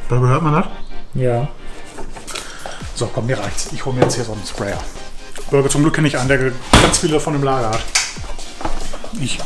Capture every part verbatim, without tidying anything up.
Burger, hört man das? Ja. So, komm, mir reicht's. Ich hole mir jetzt hier so einen Sprayer. Burger, zum Glück kenne ich einen, der ganz viele von dem Lager hat. Ich.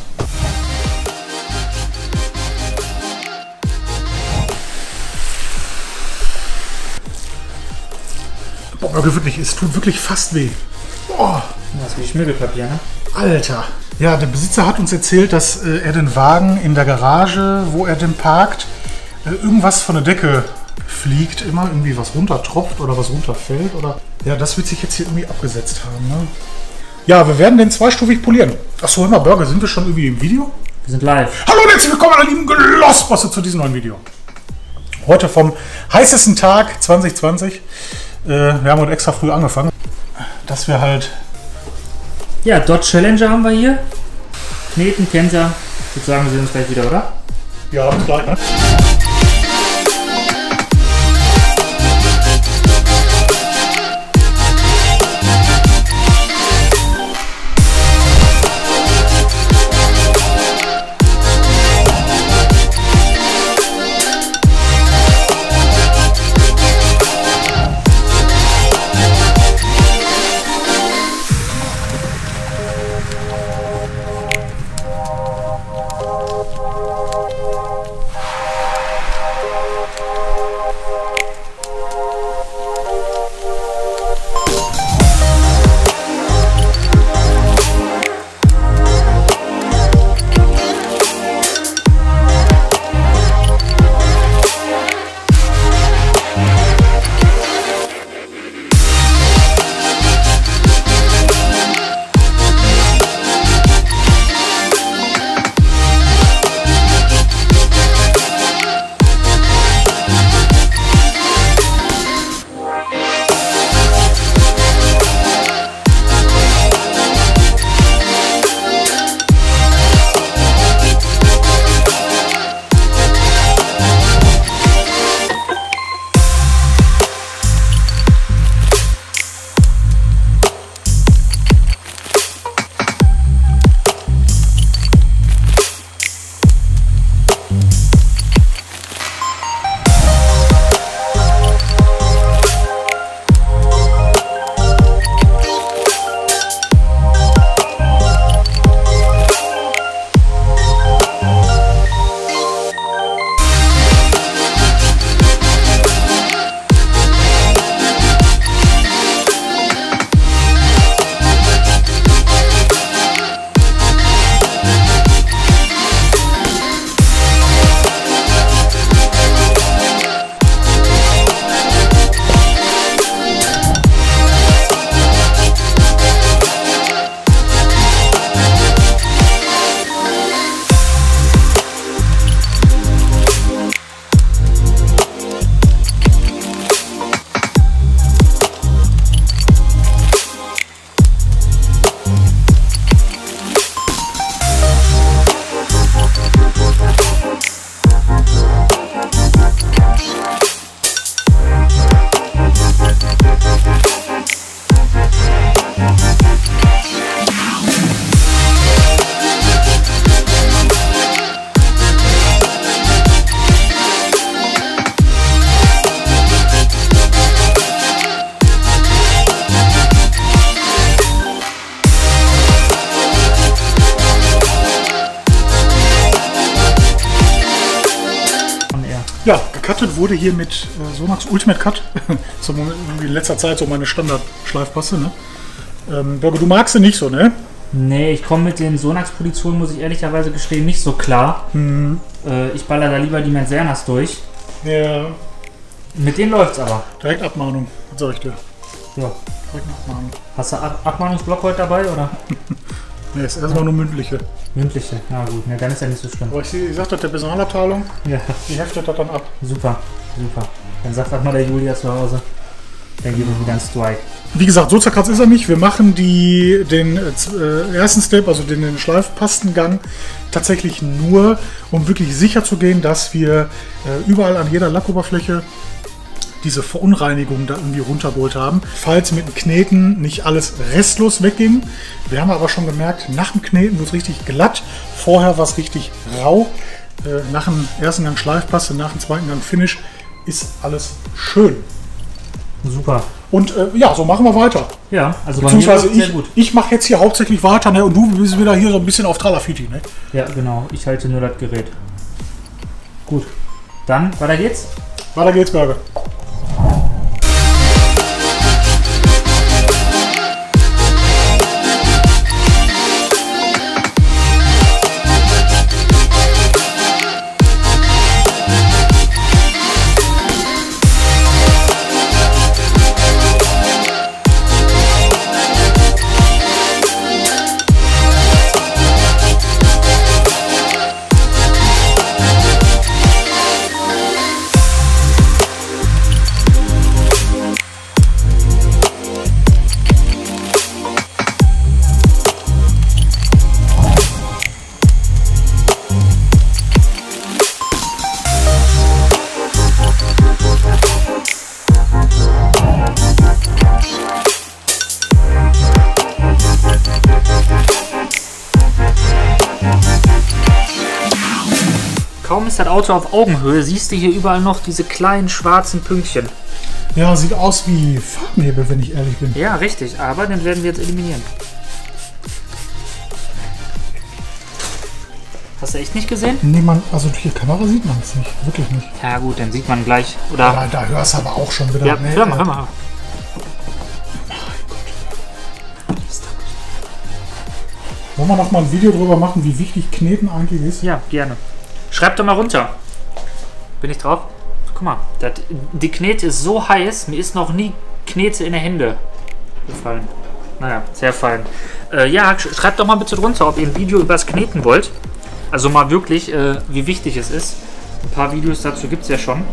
Boah, Burger, wirklich, es tut wirklich fast weh. Boah. Das ist wie Schmirgelpapier, ne? Alter. Ja, der Besitzer hat uns erzählt, dass äh, er den Wagen in der Garage, wo er den parkt, äh, irgendwas von der Decke fliegt, immer irgendwie was runtertropft oder was runterfällt. Oder ja, das wird sich jetzt hier irgendwie abgesetzt haben. Ne? Ja, wir werden den zweistufig polieren. Achso, immer Burger, sind wir schon irgendwie im Video? Wir sind live. Hallo und herzlich willkommen, meine lieben Glossbosse, zu diesem neuen Video. Heute vom heißesten Tag zwanzig zwanzig. Äh, wir haben heute extra früh angefangen, dass wir halt... Ja, Dodge Challenger haben wir hier. Kneten, kennt ihr. Ich würde sagen, wir sehen uns gleich wieder, oder? Ja, bis gleich, ne? Ja, gecuttet wurde hier mit äh, Sonax Ultimate Cut. So in letzter Zeit so meine Standard-Schleifpasse, ne? Ähm, Burger, du magst sie nicht so, ne? Nee, ich komme mit den Sonax-Positionen, muss ich ehrlicherweise gestehen, nicht so klar. Mhm. Äh, ich baller da lieber die Mensernas durch. Ja. Mit denen läuft's aber. Direkt Abmahnung, was sag ich dir? Ja. Direkt Abmahnung. Hast du Ab Abmahnungsblock heute dabei, oder? Ne, ist erstmal nur mündliche. Mündliche, na gut, ne, dann ist ja nicht so schlimm. Aber ich, ich sag das der Personalabteilung, ja. Die heftet das dann ab. Super, super. Dann sagt auch mal der Julia zu Hause, dann geben wir wieder einen Strike. Wie gesagt, so zerkratzt ist er nicht. Wir machen die, den äh, ersten Step, also den, den Schleifpastengang, tatsächlich nur, um wirklich sicher zu gehen, dass wir äh, überall an jeder Lackoberfläche diese Verunreinigung da irgendwie runtergeholt haben. Falls mit dem Kneten nicht alles restlos wegging. Wir haben aber schon gemerkt, nach dem Kneten wird es richtig glatt. Vorher war es richtig rau. Äh, nach dem ersten Gang Schleifpaste, nach dem zweiten Gang Finish ist alles schön. Super. Und äh, ja, so machen wir weiter. Ja, also Beziehungsweise bei mir läuft's ich, sehr gut. ich mache jetzt hier hauptsächlich weiter, ne? Und du bist wieder hier so ein bisschen auf Tralafiti, ne? Ja, genau. Ich halte nur das Gerät. Gut. Dann, weiter geht's. Weiter geht's, Berge. Kaum ist das Auto auf Augenhöhe, siehst du hier überall noch diese kleinen schwarzen Pünktchen. Ja, sieht aus wie Farbnebel, wenn ich ehrlich bin. Ja, richtig, aber den werden wir jetzt eliminieren. Hast du echt nicht gesehen? Nee, man, also durch die Kamera sieht man es nicht. Wirklich nicht. Ja gut, dann sieht man gleich. Oder? Aber da hörst du aber auch schon wieder. Ja, ne? hör mal, hör mal. Wollen wir noch mal ein Video drüber machen, wie wichtig Kneten eigentlich ist? Ja, gerne. Schreib doch mal runter. Bin ich drauf? Guck mal, das, die Knete ist so heiß, mir ist noch nie Knete in die Hände gefallen. Naja, sehr fein. Äh, ja, sch schreibt doch mal bitte drunter, ob ihr ein Video über das Kneten wollt. Also mal wirklich, äh, wie wichtig es ist. Ein paar Videos dazu gibt es ja schon.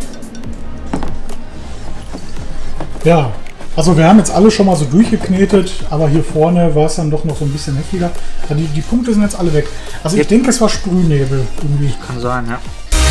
Ja, also wir haben jetzt alle schon mal so durchgeknetet, aber hier vorne war es dann doch noch so ein bisschen heftiger. Ja, die, die Punkte sind jetzt alle weg. Also ich Jetzt- denke, es war Sprühnebel irgendwie. Kann sein, ja.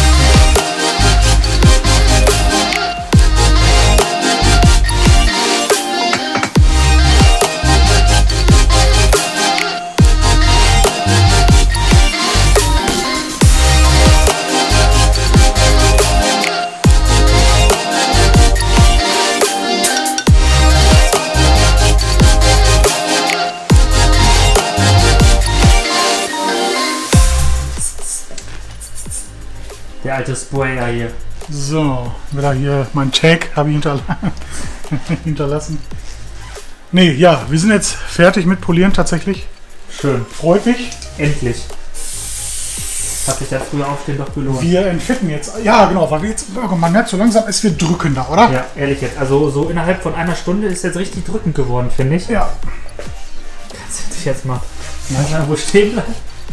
Der alte Spoiler hier. So, wieder hier mein Tag habe ich hinterla hinterlassen. Nee, ja, wir sind jetzt fertig mit Polieren tatsächlich. Schön. Freut mich. Endlich. Hat sich das früher Aufstehen doch gelohnt. Wir entfetten jetzt. Ja, genau, weil wir jetzt, man merkt so langsam, es wird drückender, oder? Ja, ehrlich jetzt. Also so innerhalb von einer Stunde ist jetzt richtig drückend geworden, finde ich. Ja. Kannst du dich jetzt mal langsam wo stehen bleiben?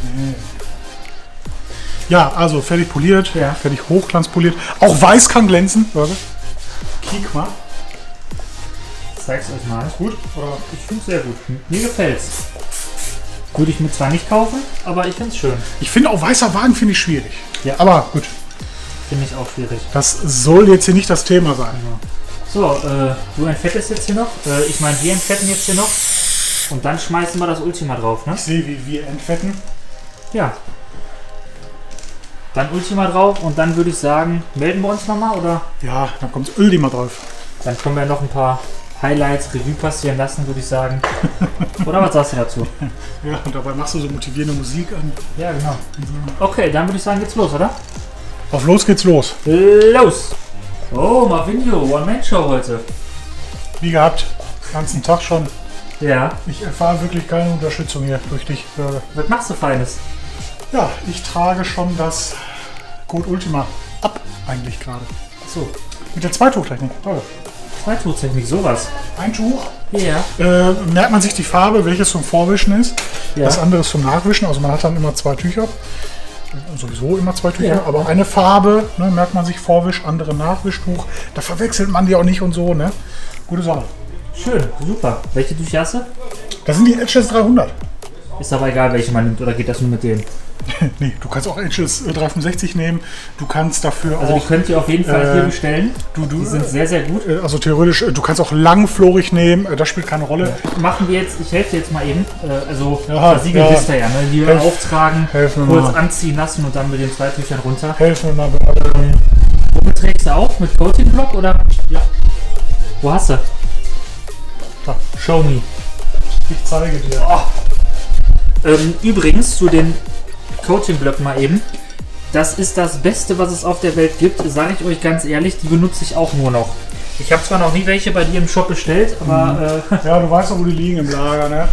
Ja, also fertig poliert, Ja. fertig hochglanzpoliert. Auch weiß kann glänzen. Warte. Kiek mal. Zeig's euch mal. Gut. Oder? Ich finde es sehr gut. Mir gefällt's. Würde ich mir zwar nicht kaufen, aber ich finde es schön. Ich finde auch weißer Wagen finde ich schwierig. Ja. Aber gut, Finde ich auch schwierig. das soll jetzt hier nicht das Thema sein. So, äh, du entfettest jetzt hier noch. Äh, ich meine, wir entfetten jetzt hier noch. Und dann schmeißen wir das Ultima drauf, ne? Ich sehe, wie wir entfetten. Ja. Dann Ultima drauf und dann würde ich sagen, melden wir uns nochmal oder? Ja, dann kommt das Öl mal drauf. Dann können wir noch ein paar Highlights Revue passieren lassen, würde ich sagen. Oder was sagst du dazu? Ja, und dabei machst du so motivierende Musik an. Ja, genau. Okay, dann würde ich sagen, geht's los, oder? Auf los geht's los. Los! Oh, Marvinho, One-Man-Show heute. Wie gehabt, den ganzen Tag schon. Ja. Ich erfahre wirklich keine Unterstützung hier durch dich, Bürger. Was machst du Feines? Ja, ich trage schon das Code Ultima ab, eigentlich gerade. Achso, Mit der Zweituchtechnik. Toll. Zweituchtechnik, sowas. Ein Tuch. Ja. Äh, merkt man sich die Farbe, welches zum Vorwischen ist. Ja. Das andere ist zum Nachwischen. Also man hat dann immer zwei Tücher. Sowieso immer zwei Tücher. Ja. Aber eine Farbe, ne, merkt man sich Vorwisch, andere Nachwischtuch. Da verwechselt man die auch nicht und so. Ne? Gute Sache. Schön, super. Welche Tücher hast du? Das sind die Edges dreihundert. Ist aber egal, welche man nimmt, oder geht das nur mit denen? Nee, du kannst auch Edges dreihundertfünfundsechzig nehmen. Du kannst dafür Also, auch... die könnt ihr auf jeden Fall äh, hier bestellen. Du, du, Die sind sehr, sehr gut. äh, also theoretisch, äh, du kannst auch langflorig nehmen. Äh, das spielt keine Rolle. Machen wir jetzt, ich helfe dir jetzt mal eben. Äh, also, Ja, versiegelt ja. wisst ihr ja, ne? Hier Helf- auftragen, helfen wir kurz mal. anziehen lassen und dann mit den zwei Tüchern runter. Helfen wir mal. Wo beträgst du auch mit Coating-Block oder? Ja. Wo hast du? Da, show me. Ich zeige dir. Oh. Ähm, übrigens zu den Coating-Blöcken mal eben. Das ist das Beste, was es auf der Welt gibt, sage ich euch ganz ehrlich. Die benutze ich auch nur noch. Ich habe zwar noch nie welche bei dir im Shop bestellt, aber... Mhm. Äh, ja, du weißt doch, wo die liegen im Lager, ne?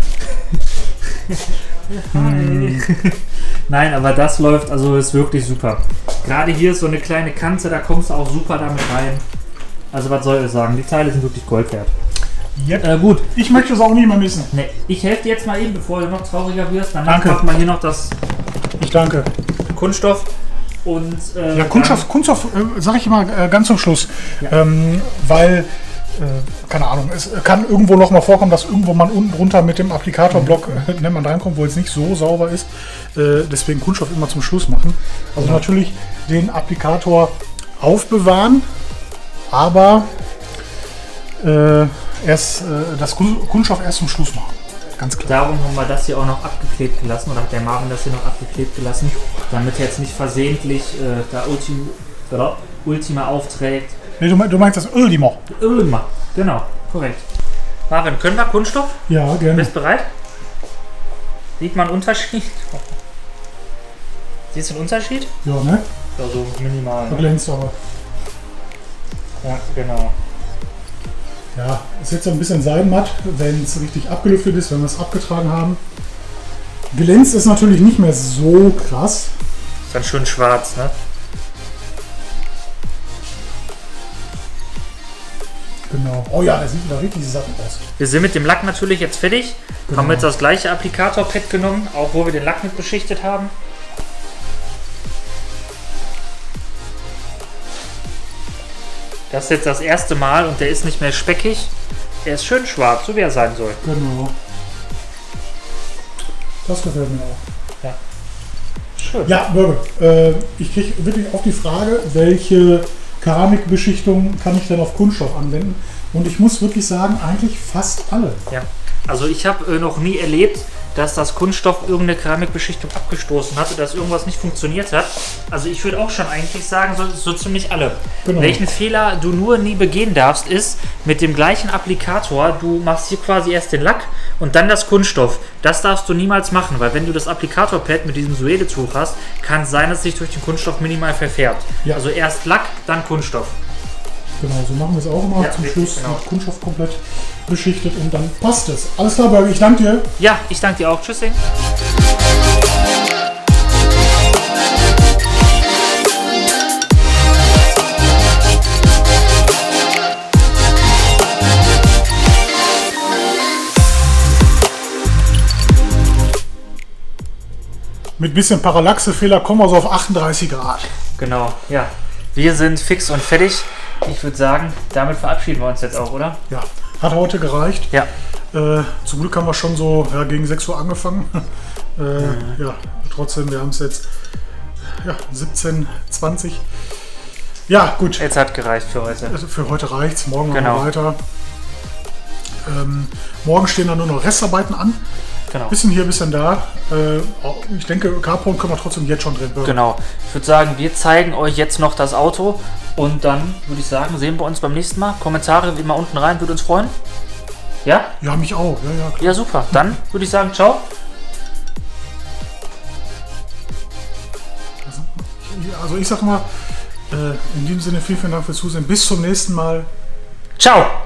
hm. Nein, aber das läuft, also ist wirklich super. Gerade hier ist so eine kleine Kante, da kommst du auch super damit rein. Also was soll ich sagen, die Teile sind wirklich Gold wert. Yep. Äh, gut. Ich möchte es auch nicht mehr missen. Ne, ich helfe dir jetzt mal eben, bevor du noch trauriger wirst. Dann Danke. machen wir hier noch das Ich danke. Kunststoff. Und, äh, Ja, Kunststoff, Kunststoff äh, sage ich immer äh, ganz zum Schluss. Ja. Ähm, weil, äh, keine Ahnung, es kann irgendwo noch mal vorkommen, dass irgendwo man unten drunter mit dem Applikatorblock äh, nennt man reinkommt, wo es nicht so sauber ist. Äh, deswegen Kunststoff immer zum Schluss machen. Also Ja. natürlich den Applikator aufbewahren, aber äh, erst, äh, das Kun- Kunststoff erst zum Schluss machen. Ganz klar. Darum haben wir das hier auch noch abgeklebt gelassen, oder hat der Marvin das hier noch abgeklebt gelassen, damit er jetzt nicht versehentlich äh, da Ultima, oder Ultima aufträgt. Nee, du, du meinst das Ultimo? Ultima, genau, korrekt. Marvin, können wir Kunststoff? Ja, gerne. Bist du bereit? Sieht man einen Unterschied? Siehst du einen Unterschied? Ja, ne? Ja, so minimal. Da Ne? glänzt aber. Ja, genau. Ja, ist jetzt so ein bisschen seidenmatt, wenn es richtig abgelüftet ist, wenn wir es abgetragen haben. Glänzt ist natürlich nicht mehr so krass. Ist dann schön schwarz, ne? Genau. Oh ja, das sieht wieder richtig satt aus. Wir sind mit dem Lack natürlich jetzt fertig. Genau. Haben jetzt das gleiche Applikator-Pad genommen, auch wo wir den Lack mit beschichtet haben. Das ist jetzt das erste Mal und der ist nicht mehr speckig. Er ist schön schwarz, so wie er sein soll. Genau. Das gefällt mir auch. Ja. Schön. Ja, Bürger, äh, ich kriege wirklich auch die Frage, welche Keramikbeschichtung kann ich denn auf Kunststoff anwenden? Und ich muss wirklich sagen, eigentlich fast alle. Ja. Also ich habe äh, noch nie erlebt, dass das Kunststoff irgendeine Keramikbeschichtung abgestoßen hat oder dass irgendwas nicht funktioniert hat. Also ich würde auch schon eigentlich sagen, so, so ziemlich alle. Genau. Welchen Fehler du nur nie begehen darfst, ist mit dem gleichen Applikator, du machst hier quasi erst den Lack und dann das Kunststoff. Das darfst du niemals machen, weil wenn du das Applikatorpad mit diesem Suedetuch hast, kann es sein, dass sich durch den Kunststoff minimal verfärbt. Ja. Also erst Lack, dann Kunststoff. Genau, so machen wir es auch immer. Ja, Zum richtig, Schluss genau. mit Kunststoff komplett beschichtet und dann passt es. Alles klar, Bürger, ich danke dir. Ja, ich danke dir auch. Tschüssing. Mit bisschen Parallaxefehler kommen wir so auf achtunddreißig Grad. Genau, ja. Wir sind fix und fertig. Ich würde sagen, damit verabschieden wir uns jetzt auch, oder? Ja, hat heute gereicht. Ja. Äh, zum Glück haben wir schon so ja, gegen sechs Uhr angefangen. äh, Mhm. Ja, trotzdem, wir haben es jetzt ja, siebzehn, zwanzig. Ja, gut. Jetzt hat gereicht für heute. Also für heute reicht's. Morgen Genau. machen wir weiter. Ähm, morgen stehen dann nur noch Restarbeiten an. Genau. Bisschen hier, bisschen da. Äh, ich denke, Carport können wir trotzdem jetzt schon drehen. Genau. Ich würde sagen, wir zeigen euch jetzt noch das Auto und dann würde ich sagen, sehen wir uns beim nächsten Mal. Kommentare wie immer unten rein, würde uns freuen. Ja? Ja, mich auch. Ja, ja, klar. Ja, super. Dann würde ich sagen, ciao. Also ich sag mal, äh, in diesem Sinne vielen, vielen Dank fürs Zusehen. Bis zum nächsten Mal. Ciao.